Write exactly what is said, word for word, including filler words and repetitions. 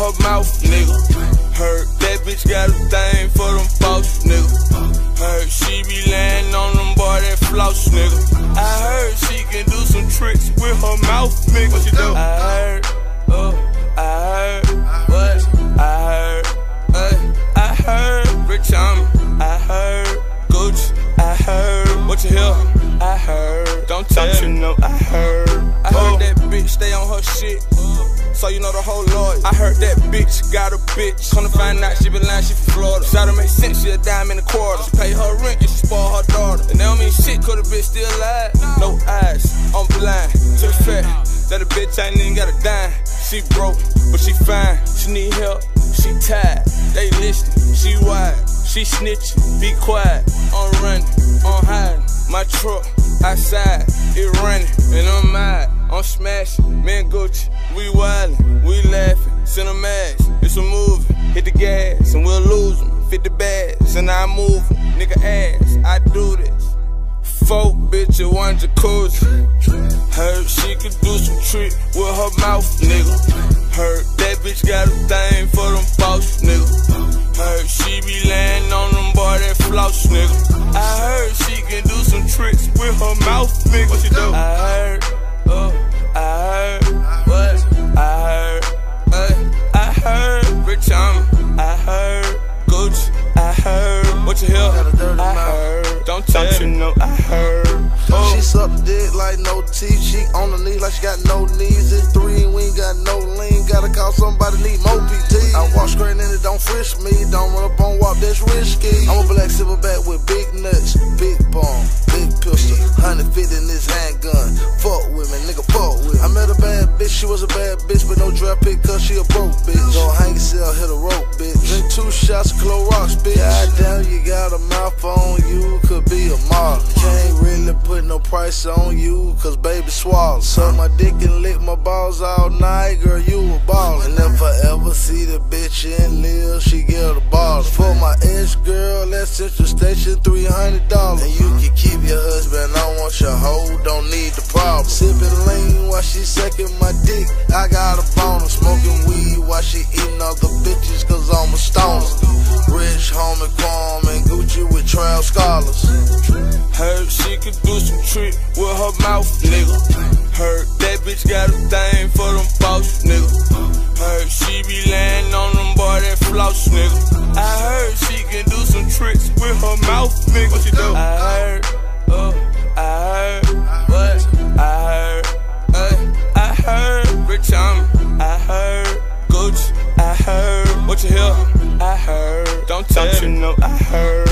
her mouth, nigga. Heard that bitch got a thing for them false, nigga. Heard she be laying on them boy that floss, nigga. I heard she can do some tricks with her mouth, nigga. What she do? I heard, oh, I heard, what? I heard, uh, I heard, Rich Homie, I heard, Gucci, I heard, what you hear? I heard, don't tell you know, I heard, I heard that bitch stay on her shit. So you know the whole Lord. I heard that bitch got a bitch. Come to find out she been lying, she from Florida. Shout to make sense, she a dime in a quarter. She pay her rent and she spoil her daughter. And that don't mean shit, cause the bitch still alive. No eyes, I'm blind to the fact that a bitch ain't even got a dime. She broke, but she fine. She need help, she tired. They listening, she wide. She snitching, be quiet. I'm running, I'm hiding. My truck outside, it running, and I'm mad. I'm smashing, me and Gucci, we wildin', we laughing, send a mask, it's a movie. Hit the gas and we'll lose them. Fit the bags and I move them. Nigga ass, I do this. Four bitch and one jacuzzi. Heard she could do some trick with her mouth, nigga. Heard that bitch got a thing for them false, nigga. Heard she be laying on them boy that floss, nigga. I heard she can do some tricks with her mouth, nigga. What she do? I heard, oh, I heard, what? I heard, uh, I heard, Rich Homie, I heard, Gucci, I heard, what you hear? I heard, don't tell you know, I heard. Oh. She suck dick like no teeth. She on the knee like she got no knees. It's three and we ain't got no lean. Gotta call somebody, need more P T. I walk straight in it, don't frisk me. Don't run up on walk, that's risky. I'm a black silverback with big nuts, big bomb, big pistol, one fifty in this handgun. Fuck with me, nigga, fuck with me. I met a bad bitch, she was a bad bitch, but no draft pick cause she a broke bitch. Go hang yourself, hit a rope, bitch. Drink two shots of Clorox, bitch. Goddamn, you got a mouth on you, could be a model. Can't really put no price on you, cause baby swallow. Suck my dick and lick my balls all night, girl, you a baller. And if I ever see the bitch in live, she get a baller. For my ex girl at Central Station, three hundred dollars. And you can keep your husband, I want your hoe, don't need the problem. Sipping lean while she sucking my dick, I got a boner. Smoking weed while she eating other bitches, cause I'm a stoner. Rich homie, Kwame, and Gucci with trail scholars. Heard she could do some trick with her mouth, nigga. Heard that bitch got a thing for them false, nigga. Heard she be laying on them boy that floss, nigga. I heard she can do some tricks with her mouth, nigga. What she do? I heard, oh, I heard, what? I heard, uh, I heard, Rich Homie, I heard, Gucci, I heard, what you hear? I heard, don't tell you know, I heard.